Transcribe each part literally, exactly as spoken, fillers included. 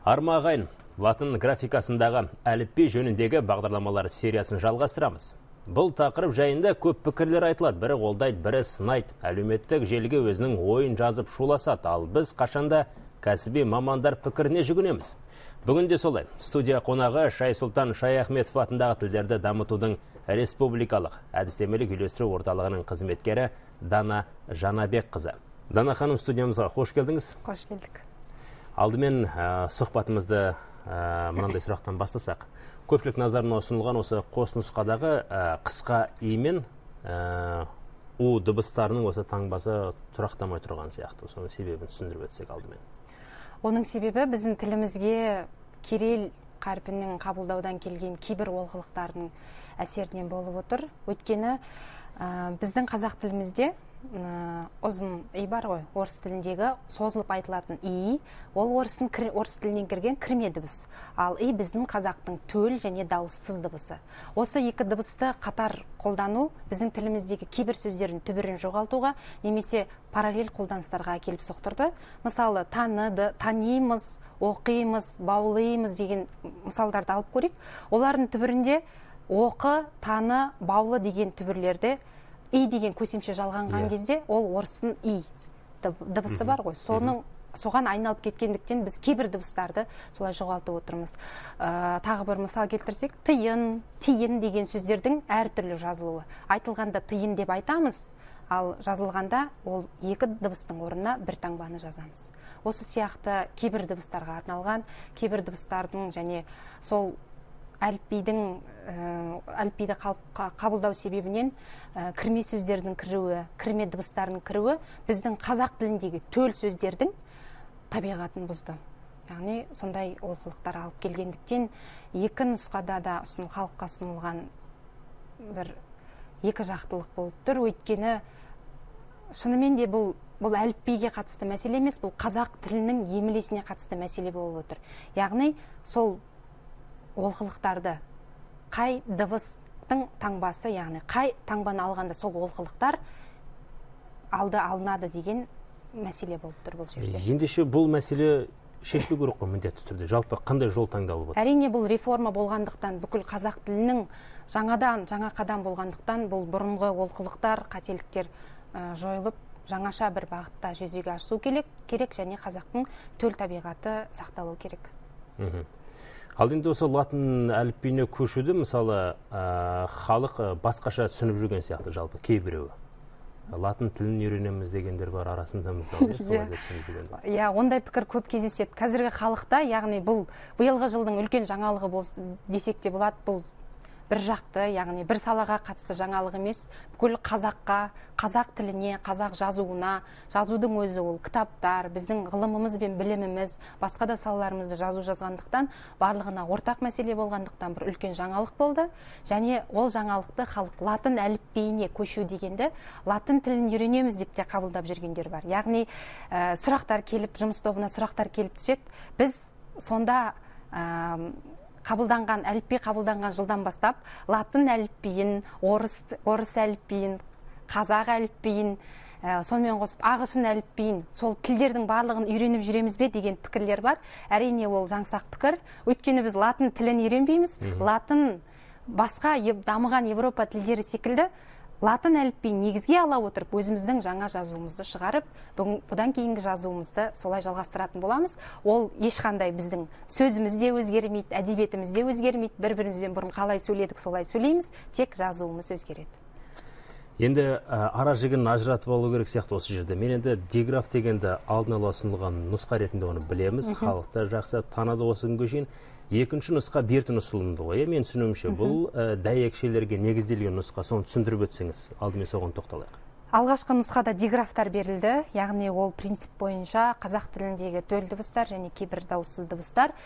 Арма ағайын, латын графикасындағы әліпби жөніндегі бағдарламалар сериясын жалғастырамыз. Бұл тақырып жайында көп пікірлер айтылады. Бірі қолдайды, бірі сынайды. Әлеуметтік желіге өзінің ойын жазып шуласады. Ал біз қашанда кәсіби мамандар пікіріне жүгінеміз. Бүгінде солай. Студия қонағы Шайсұлтан Шаяхметов атындағы тілдерді дамытудың республикалық әдістемелік үйлестіру орталығының қызметкері Дана Жанабек қызы. Дана ханым, студиямызға қош келдіңіз. Қош келдік. Алдымен ә, сұхбатымызды ә, мынандай сұрақтан бастасақ. Көпшілік назарына ұсынылған осы қос нұсқадағы ә, қысқа и мен ә, у дыбыстарының осы таңбасы тұрақтамай тұрған сияқты. Соның себебін түсіндіріп өтсек алдымен. Оның себебі біздің тілімізге кирилл қарпінің қабылдаудан келген кейбір олқылықтардың әсерінен болып отыр. Өйткені ә, біздің қазақ тілімізде ә, ұзын и бар ғой, орыс тіліндегі созылып айтылатын и, ол орыстың орыс тілінен кірген кірме дыбыс. Ал и біздің қазақтың төл және дауыссыз дыбысы. Осы екі дыбысты қатар қолдану біздің тіліміздегі кейбір сөздердің түбірін жоғалтуға немесе параллель қолданыстарға әкеліп соқтырды. Мысалы, таныды, танимыз, оқимыз, баулимыз деген мысалдарды алып көрейік. Олардың түбірінде оқы, таны, баулы деген түбірлерде и деген көсемше жалғанған кезде ол орыстың и дыбысы бар ғой. Соның соған айналып кеткендіктен біз кейбір дыбыстарды солай жоғалтып отырмыз. Ә, тағы бір мысал келтірсек, тиын, тиын деген сөздердің әртүрлі жазылуы. Айтылғанда тиын деп айтамыз, ал жазылғанда ол екі дыбыстың орнына бір таңбаны жазамыз. Осы сияқты кейбір дыбыстарға арналған, кейбір дыбыстардың және сол әліпбидің әліпбиді қабылдау себебінен кірме сөздердің кіруі, кірме дыбыстардың кіруі біздің қазақ тіліндегі төл сөздердің табиғатын бұзды. Яғни сондай олқылықтар алып келгендіктен екі нұсқада да ұсыныл халыққа ұсынылған бір екі жақтылық болып тұр. Өйткені шынымен де бұл бұл әліпбиге қатысты мәселе емес, бұл қазақ тілінің емлесіне қатысты мәселе болып отыр. Яғни сол олқылықтарды қай дыбыстың таңбасы, яғни қай таңбаны алғанда сол олқылықтар алды алынады деген мәселе болып тұр бұл жерде. Ендеше бұл мәселе шешілу керек қой міндетті түрде. Жалпы қандай жол таңдалып отыр? Әрине бұл реформа болғандықтан, бүкіл қазақ тілінің жаңадан жаңа қадам болғандықтан бұл бұрынғы олқылықтар, қателіктер жойылып, жаңаша бір бағытта жүзеге асу керек, керек және қазақтың төл табиғаты сақталу керек. Ал енді осы латын әліпбиіне көшуді, мысалы, ә, халық басқаша түсініп жүрген сияқты жалпы кейбіреуі. Латын тілін үйренеміз дегендер бар арасында, мысалы, солай деп түсініп жүргендер. Иә, ондай пікір көп кездеседі. Қазіргі халықта, яғни бұл биылғы жылдың үлкен жаңалығы болсын десек те болады, бұл бір жақты, яғни бір салаға қатысты жаңалық емес, бүкіл қазаққа, қазақ тіліне, қазақ жазуына, жазудың өзі ол кітаптар, біздің ғылымымыз бен біліміміз, басқа да салаларымызды жазу жазғандықтан, барлығына ортақ мәселе болғандықтан бір үлкен жаңалық болды. Және ол жаңалықты халық латын әліпбиіне көшу дегенді латын тілін үйренеміз деп те қабылдап жүргендер бар. Яғни ә, сұрақтар келіп, жұмыс тобына сұрақтар келіп түседі, біз сонда ә, қабылданған әліпби қабылданған жылдан бастап латын әліпбиін, орыс орыс әліпбиін, қазақ әліпбиін, ә, сонымен қосып ағылшын әліпбиін, сол тілдердің барлығын үйреніп жүреміз бе деген пікірлер бар. Әрине ол жаңсақ пікір. Өйткені біз латын тілін үйренбейміз. Латын басқа дамыған Европа тілдері секілді латын әліпбиін негізге ала отырып, өзіміздің жаңа жазуымызды шығарып, бұдан кейінгі жазуымызды солай жалғастыратын боламыз. Ол ешқандай біздің сөзіміз де өзгермейді, әдебиетіміз де өзгермейді, бір-бірімізден бұрын қалай сөйледік, солай сөйлейміз, тек жазуымыз өзгереді. Енді ара жігін ажыратып алу керек сияқты осы жерде. Мен енді диграф дегенді алдын ала ұсынылған нұсқа ретінде оны білеміз, халықта жақсы таныды осы күнге шейін. Екінші нұсқа бертін ұсынылды ғой. Мен түсінуімше бұл дәйекшелерге негізделген нұсқа, соны түсіндіріп өтсеңіз, алдымен соған тоқталайық. Алғашқы нұсқада диграфтар берілді, яғни ол принцип бойынша қазақ тіліндегі төл дыбыстар және кейбір дауыссыз дыбыстар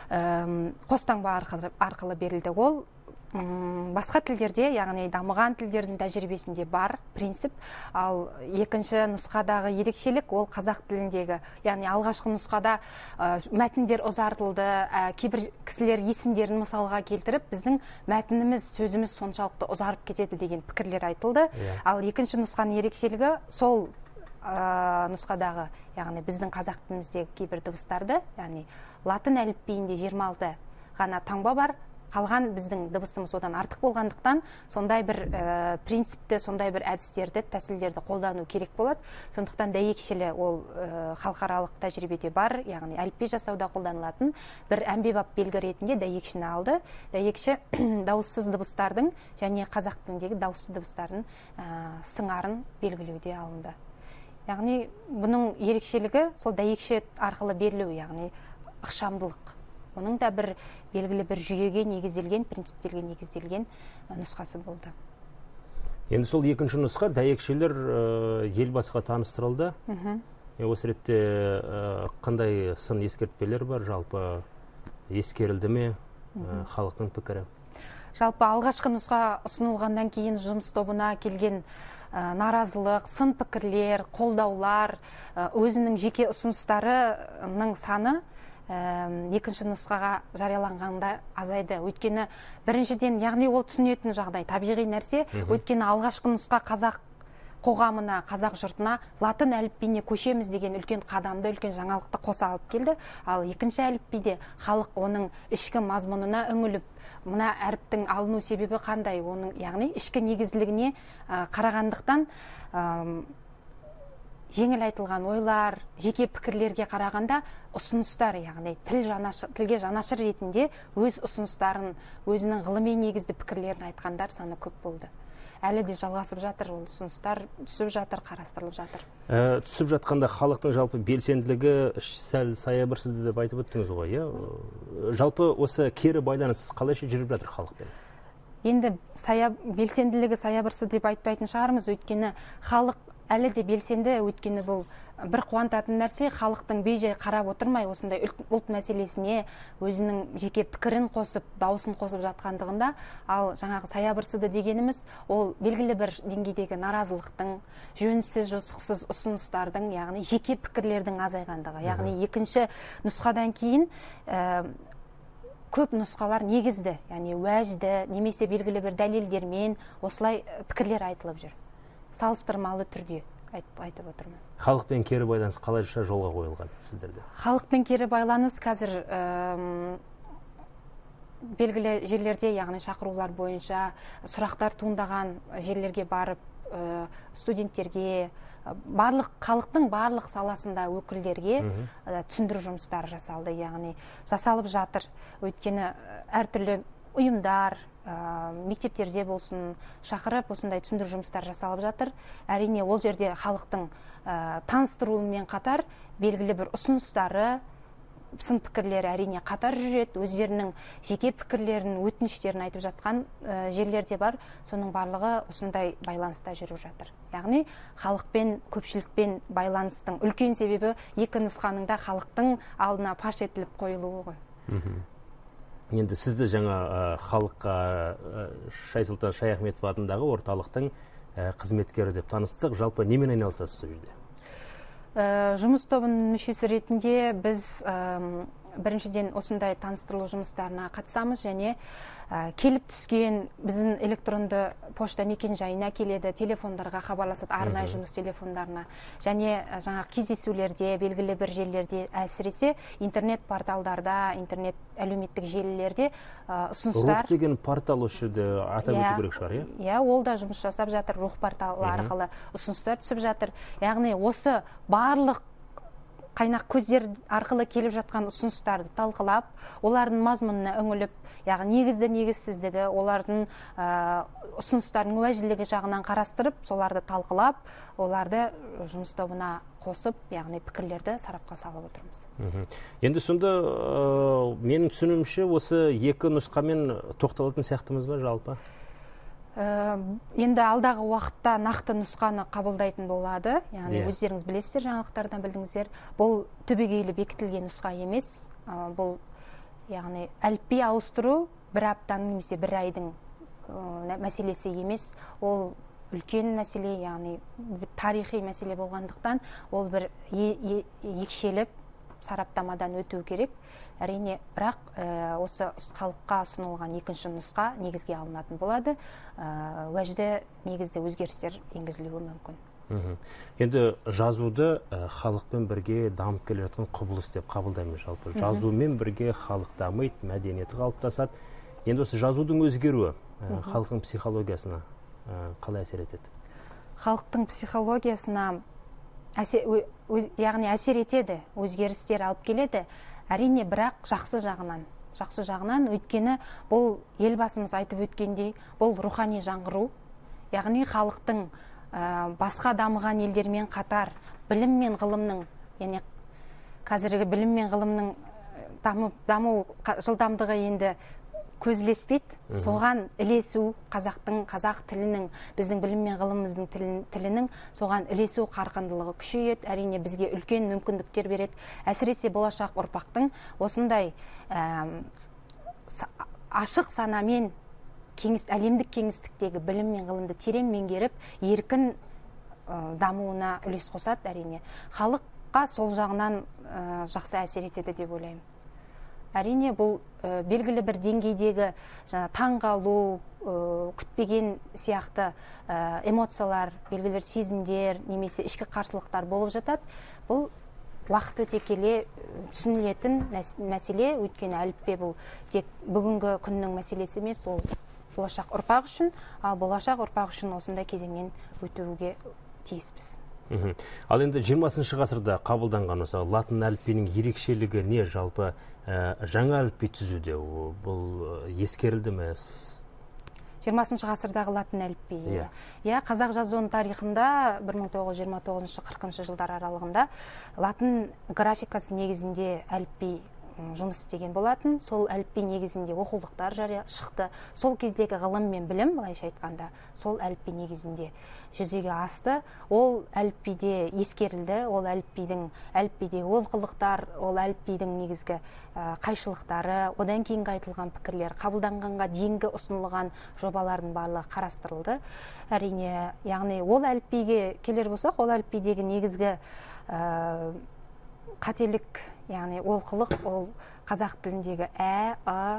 қостаңба арқылы берілді. Ол басқа тілдерде, яғни дамыған тілдердің тәжірибесінде бар принцип. Ал екінші нұсқадағы ерекшелік ол қазақ тіліндегі, яғни алғашқы нұсқада мәтіндер ұзартылды, кейбір кісілер есімдерін мысалға келтіріп, біздің мәтініміз, сөзіміз соншалықты ұзарып кетеді деген пікірлер айтылды. Ал екінші нұсқаның ерекшелігі сол нұсқадағы, яғни біздің қазақ тіліміздегі кейбір дыбыстарды, яғни латын әліпбиінде жиырма алты ғана таңба бар, қалған біздің дыбысымыз одан артық болғандықтан сондай бір ә, принципті, сондай бір әдістерді, тәсілдерді қолдану керек болады. Сондықтан дәйекшілі ол ә, халықаралық тәжірибеде бар, яғни әліпби жасауда қолданылатын бір әмбебап белгі ретінде дәйекшіні алды. Дәйекші дауыссыз дыбыстардың және қазақ тіліндегі дауыссыз дыбыстардың ә, сыңарын белгілеуде алынды. Яғни бұның ерекшелігі сол дәйекші арқылы берілу, яғни ықшамдылық. Оның да бір белгілі бір жүйеге негізделген, принциптерге негізделген нұсқасы болды. Енді сол екінші нұсқа дәйекшелер елбасыға таныстырылды. Осы ретте қандай сын ескертпелер бар, жалпы ескерілді ме халықтың пікірі? Жалпы алғашқы нұсқа ұсынылғаннан кейін жұмыс тобына келген наразылық, сын пікірлер, қолдаулар, өзінің жеке ұсыныстарының саны екінші нұсқаға жарияланғанда азайды. Өйткені біріншіден, яғни ол түсінетін жағдай, табиғи нәрсе. Өйткені алғашқы нұсқа қазақ қоғамына, қазақ жұртына латын әліпбиіне көшеміз деген үлкен қадамды, үлкен жаңалықты қоса алып келді. Ал екінші әліпбиде халық оның ішкі мазмұнына үңіліп, мына әріптің алыну себебі қандай, оның яғни ішкі негізділігіне қарағандықтан жеңіл айтылған ойлар, жеке пікірлерге қарағанда ұсыныстар, яғни тіл жанашыр, тілге жанашыр ретінде өз ұсыныстарын, өзінің ғылыми негізді пікірлерін айтқандар саны көп болды. Әлі де жалғасып жатыр, ол ұсыныстар түсіп жатыр, қарастырылып жатыр. Ә, түсіп жатқанда халықтың жалпы белсенділігі сәл саябырсызды деп айтып өттіңіз ғой, иә? Жалпы осы кері байланыс қалайша жүріп жатыр халықпен? Енді сая, белсенділігі саябырсыз деп айтпайтын шығармыз, өйткені халық әлі де белсенді, өйткені бұл бір қуантатын нәрсе, халықтың бей-жай қарап отырмай осындай ұлт мәселесіне өзінің жеке пікірін қосып, дауысын қосып жатқандығында, ал жаңағы саябырсызды дегеніміз ол белгілі бір деңгейдегі наразылықтың, жөнсіз, жосықсыз ұсыныстардың, яғни жеке пікірлердің азайғандығы. Яғни екінші нұсқадан кейін ә, көп нұсқалар негізді, яғни уәжді, немесе белгілі бір дәлелдермен осылай пікірлер айтылып жүр. Салыстырмалы түрде айтып отырмын. Халықпен кері байланыс қалайша жолға қойылған сіздерде? Халықпен кері байланыс қазір белгілі жерлерде, яғни шақырулар бойынша сұрақтар туындаған жерлерге барып, студенттерге, барлық халықтың барлық саласында өкілдерге түсіндіру жұмыстары жасалды, яғни жасалып жатыр. Өйткені әртүрлі ұйымдар, мектептерде болсын, шақырып осындай түсіндіру жұмыстар жасалып жатыр. Әрине ол жерде халықтың таныстыруымен қатар белгілі бір ұсыныстары, сын пікірлері әрине қатар жүреді, өздерінің жеке пікірлерін, өтініштерін айтып жатқан жерлерде бар. Соның барлығы осындай байланыста жүріп жатыр. Яғни халықпен, көпшілікпен байланыстың үлкен себебі екі нұсқаның да халықтың алдына паш етіліп қойылуы ғой. Енді сізді жаңа халыққа Шайсұлтан Шаяхметов атындағы орталықтың қызметкері деп таныстық. Жалпы немен айналысасыз сол жерде? Жұмыс тобының мүшесі ретінде біз біріншіден осындай таныстырылу жұмыстарына қатысамыз, және келіп түскен біздің электронды пошта мекен жайына келеді, телефондарға хабарласады, арнайы жұмыс телефондарына, және жаңа кездесулерде, белгілі бір жерлерде, әсіресе интернет порталдарда, интернет әлеуметтік желілерде ұсыныстар. Рух деген портал осы жерде атап өту керек шығар, иә? Иә, ол да жұмыс жасап жатыр, рух порталы арқылы ұсыныстар түсіп жатыр. Яғни осы барлық қайнақ көздер арқылы келіп жатқан ұсыныстарды талқылап, олардың мазмұнына үңіліп, яғни негізді негізсіздігі, олардың ұсыныстардың уәжділігі жағынан қарастырып, соларды талқылап, оларды жұмыс тобына қосып, яғни пікірлерді сарапқа салып отырмыз. Енді сонда менің түсінуімше осы екі нұсқамен тоқталатын сияқтымыз ба жалпы? Енді алдағы уақытта нақты нұсқаны қабылдайтын болады. Яғни өздеріңіз білесіздер, жаңалықтардан білдіңіздер. Бұл түбегейлі бекітілген нұсқа емес. Бұл яғни әліпби ауыстыру бір аптаның немесе бір айдың мәселесі емес. Ол үлкен мәселе, яғни тарихи мәселе болғандықтан, ол бір екшеліп сараптамадан өту керек. Әрине, бірақ осы халыққа ұсынылған екінші нұсқа негізге алынатын болады. Уәжді негізде өзгерістер енгізілуі мүмкін. Енді жазуды халықпен бірге дамып келе жатқан құбылыс деп қабылдаймын жалпы. Жазумен бірге халық дамиды, мәдениеті қалыптасады. Енді осы жазудың өзгеруі халықтың психологиясына қалай әсер етеді? Халықтың психологиясына яғни әсер етеді, өзгерістер алып келеді. Әрине, бірақ жақсы жағынан. Жақсы жағынан, өйткені бұл елбасымыз айтып өткендей, бұл рухани жаңғыру. Яғни халықтың басқа дамыған елдермен қатар білім мен ғылымның, яғни қазіргі білім мен ғылымның даму жылдамдығы енді көзілеспейді. Соған ілесу, қазақтың, қазақ тілінің, біздің білім мен ғылымымыздың тілінің соған ілесу қарқындылығы күшейеді. Әрине, бізге үлкен мүмкіндіктер береді. Әсіресе болашақ ұрпақтың осындай ашық санамен әлемдік кеңістіктегі білім мен ғылымды терең меңгеріп, еркін дамуына үлес қосады. Әрине, халыққа сол жағынан жақсы әсер етеді деп ойлаймын. Әрине, бұл белгілі бір деңгейдегі таңғалу, күтпеген сияқты эмоциялар, белгілі бір сезімдер, немесе ішкі қарсылықтар болып жатады. Бұл уақыт өте келе түсінілетін мәселе, өйткені әліппе бұл тек бүгінгі күннің мәселесі емес, ол болашақ ұрпақ үшін, ал болашақ ұрпақ үшін осындай кезеңнен өтуге тиіспіз. Ал енді жиырмасыншы ғасырда қабылданған осы латын әліпбиінің ерекшелігі не? Жалпы жаңа әліпби түзуде бұл ескерілді ме? жиырмасыншы ғасырдағы латын әліпбиі. Иә, қазақ жазуының тарихында бір мың тоғыз жүз жиырма тоғызыншы қырқыншы жылдар аралығында латын графикасы негізінде әліпби жұмыс істеген болатын. Сол әліпби негізінде оқулықтар жария шықты. Сол кездегі ғылым мен білім, былайша айтқанда, сол әліпби негізінде жүзеге асты. Ол әліпбиде ескерілді. Ол әліпбидің әліпбидегі олқылықтар, ол әліпбидің негізгі қайшылықтары, одан кейінгі айтылған пікірлер, қабылданғанға дейінгі ұсынылған жобалардың барлығы қарастырылды. Әрине, яғни ол әліпбиге келер болсақ, ол әліпбидегі негізгі қателік, яғни олқылық, ол қазақ тіліндегі ә, а,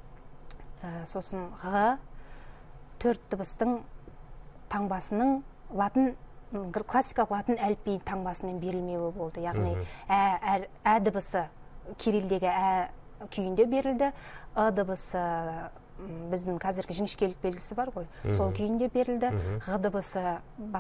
сосын ғ, төрт дыбыстың таңбасының латын, классикалық латын әліпби таңбасымен берілмеуі болды. Яғни ә дыбысы кирилдегі ә күйінде берілді, ы дыбысы біздің қазіргі жіңішкелік белгісі бар ғой, сол күйінде берілді, ғ дыбысы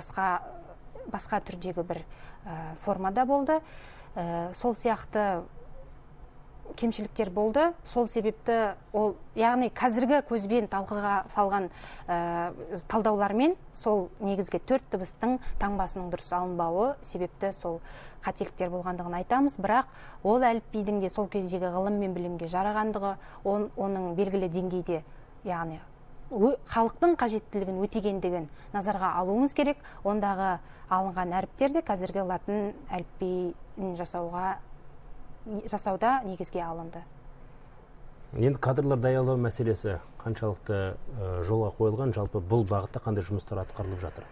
басқа түрдегі бір формада болды. Сол сияқты кемшіліктер болды. Сол себепті ол, яғни қазіргі көзбен талқыға салған талдаулармен сол негізгі төрт дыбыстың таңбасының дұрыс алынбауы себепті сол қателіктер болғандығын айтамыз. Бірақ ол әліпбидің де сол кездегі ғылым мен білімге жарағандығы, оның белгілі деңгейде, яғни халықтың қажеттілігін өтегендігін назарға алуымыз керек. Ондағы алынған әріптер де қазіргі латын әліпбиін жасауға жасауда негізге алынды. Енді кадрлар даярлау мәселесі қаншалықты жолға қойылған, жалпы бұл бағытта қандай жұмыстар атқарылып жатыр?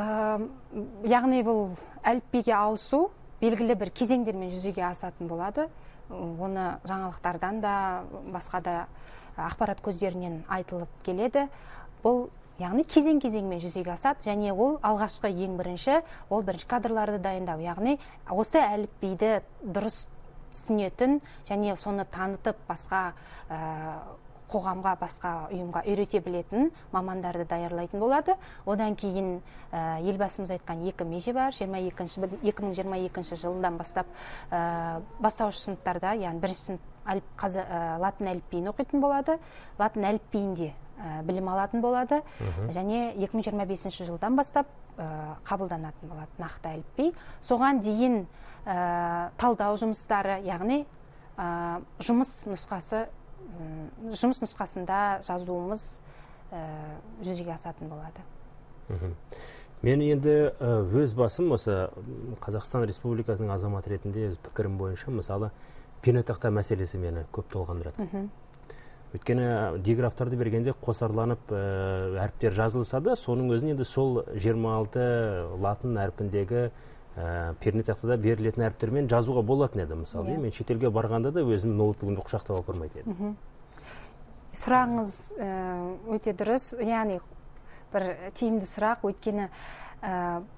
Яғни бұл әліпбиге ауысу белгілі бір кезеңдермен жүзеге асатын болады. Оны жаңалықтардан да, басқа да ақпарат көздерінен айтылып келеді. Бұл яғни кезең-кезеңмен жүзеге асады, және ол алғашқы ең бірінші, ол бірінші кадрларды дайындау. Яғни осы әліпбиді дұрыс түсінетін және соны танытып басқа қоғамға, басқа ұйымға үйрете білетін мамандарды даярлайтын болады. Одан кейін елбасымыз айтқан екі меже бар. екі мың жиырма екінші жылдан бастап бастауыш сыныптарда, яғни бірінші сынып латын әліпбиін оқитын болады. Латын әліпбиінде білім алатын болады. Және екі мың жиырма бесінші жылдан бастап қабылданатын болады нақты әліпби. Соған дейін талдау жұмыстары, яғни жұмыс нұсқасы жұмыс нұсқасында жазуымыз жүзеге асатын болады. Мен енді өз басым осы Қазақстан Республикасының азаматы ретінде пікірім бойынша, мысалы, пернетақта мәселесі мені көп толғандырады. Өйткені диграфтарды бергенде қосарланып әріптер жазылса да, соның өзін енді сол жиырма алты латын әрпіндегі пернетақтада берілетін әріптермен жазуға болатын еді. Мысалы, мен шетелге барғанда да өзімнің ноутбугымды құшақтап алып көрмейтін едім. Сұрағыңыз өте дұрыс, яғни бір тиімді сұрақ, өйткені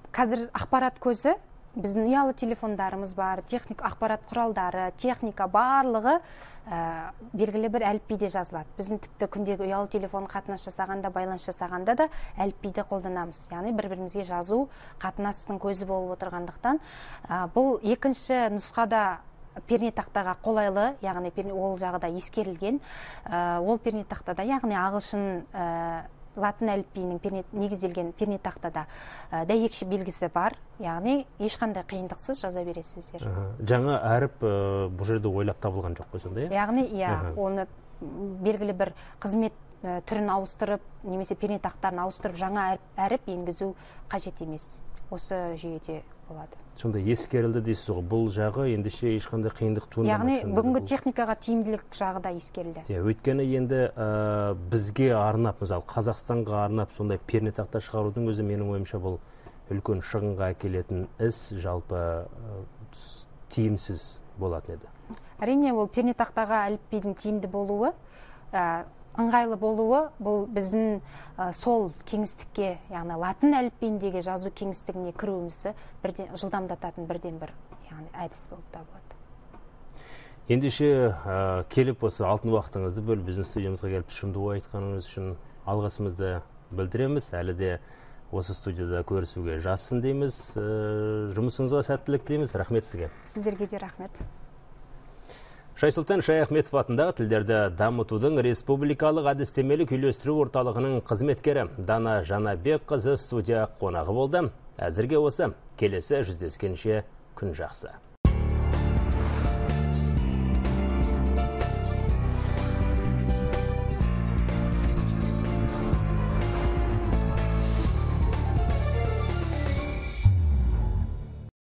қазір ақпарат көзі, біздің ұялы телефондарымыз бар, техник ақпарат құралдары, техника барлығы ә, белгілі бір әліпбиде жазылады. Біздің тіпті күндегі ұялы телефон қатынас жасағанда, байланыс жасағанда да әліпбиді қолданамыз. Яғни бір-бірімізге жазу қатынастың көзі болып отырғандықтан, ә, бұл екінші нұсқада пернетақтаға қолайлы, яғни ол жағы да ескерілген. Ә, ол пернетақтада, яғни ағылшын ә, латын әліпбиінің негізделген пернетақтада ә, дәйекші белгісі бар, яғни ешқандай қиындықсыз жаза бересіздер. Жаңа әріп ә, бұл жерде ойлап табылған жоқ қой сонда? Яғни иә, оны белгілі бір қызмет ә, түрін ауыстырып, немесе пернетақтарын ауыстырып, жаңа әріп, әріп енгізу қажет емес. Осы жүйеде болады. Сонда ескерілді дейсіз ғой, бұл жағы ендеше ешқандай қиындық туындамайды. Яғни бүгінгі техникаға тиімділік жағы да ескерілді. Өйткені енді ә, бізге арнап, мысалы Қазақстанға арнап сондай пернетақта шығарудың өзі менің ойымша бұл үлкен шығынға әкелетін іс, жалпы ә, тиімсіз болатын еді. Әрине ол пернетақтаға әліпбидің тиімді болуы, ә, ыңғайлы болуы, бұл біздің ә, сол кеңістікке, яғни латын әліпбиіндегі жазу кеңістігіне кіруімізді бірден жылдамдататын бірден бір, яғни әдіс болып табылады. Ендеше ә, келіп осы алтын уақытыңызды бөліп біздің студиямызға келіп шынды ой айтқаныңыз үшін алғысымызды білдіреміз. Әлі де осы студияда көрісуге жазсын дейміз. Ә, жұмысыңызға сәттілік тілейміз. Рахмет сізге. Сіздерге де рахмет. Шайсұлтан Шаяхметов атындағы тілдерді дамытудың республикалық әдістемелік үйлестіру орталығының қызметкері Дана Жанабекқызы студия қонағы болды. Әзірге осы, келесі жүздескенше күн жақсы.